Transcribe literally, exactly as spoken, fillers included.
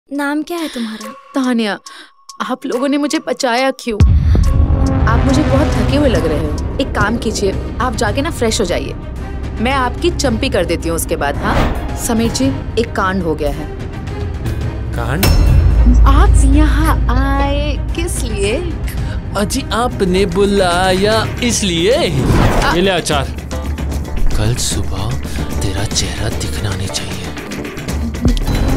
नाम क्या है तुम्हारा? तानिया, आप लोगों ने मुझे बचाया क्यों? आप मुझे बहुत थके हुए लग रहे हो। एक काम कीजिए, आप जाके ना फ्रेश हो जाइए। मैं आपकी चंपी कर देती हूँ उसके बाद। हाँ समीर जी, एक कांड हो गया है। कांड? आप यहाँ आए किस लिए? अजी आपने बुलाया इसलिए। ये ले अचार। कल सुबह तेरा चेहरा दिखना नहीं चाहिए।